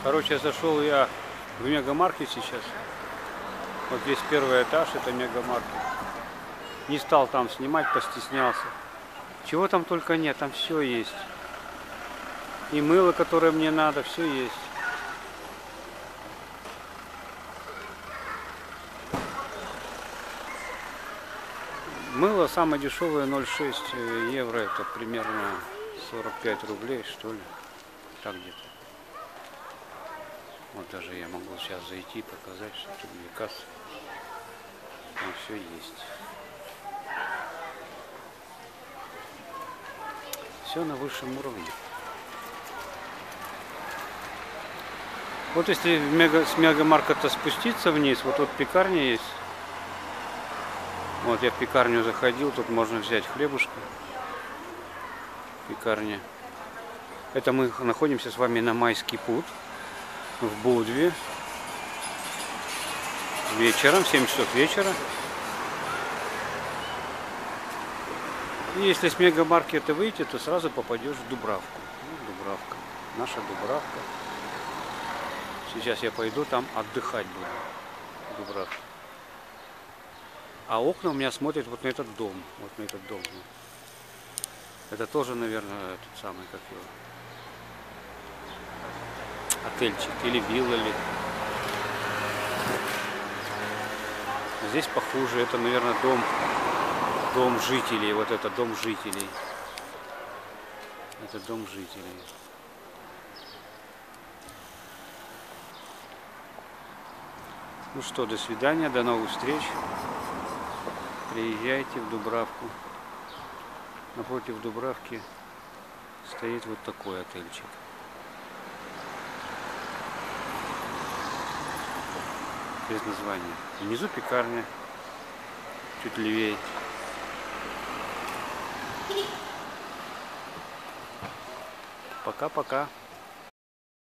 Короче, зашел я в мегамаркет сейчас. Вот весь первый этаж это мегамаркет. Не стал там снимать, постеснялся. Чего там только нет, там все есть. И мыло, которое мне надо, все есть. Мыло самое дешевое 0,6 евро, это примерно 45 рублей, что ли. Так где-то. Вот даже я могу сейчас зайти, показать, что тут где касса. Там все есть. Все на высшем уровне. Вот если с мегамаркета спуститься вниз, вот тут пекарня есть. Вот я в пекарню заходил, тут можно взять хлебушка. Пекарня. Это мы находимся с вами на Майский путь в Будве. Вечером, в 7 часов вечера. И если с мегамаркета выйти, то сразу попадешь в Дубравку. Ну, Дубравка. Наша Дубравка. Сейчас я пойду там отдыхать буду. Дубравка. А окна у меня смотрят вот на этот дом. Вот на этот дом. Это тоже, наверное, тот самый, как его. Отельчик или вилла ли. Здесь похуже. Это, наверное, дом жителей. Вот это дом жителей. Это дом жителей. Ну что, до свидания, до новых встреч. Приезжайте в Дубравку. Напротив Дубравки стоит вот такой отельчик. Без названия. Внизу пекарня. Чуть левее. Пока-пока.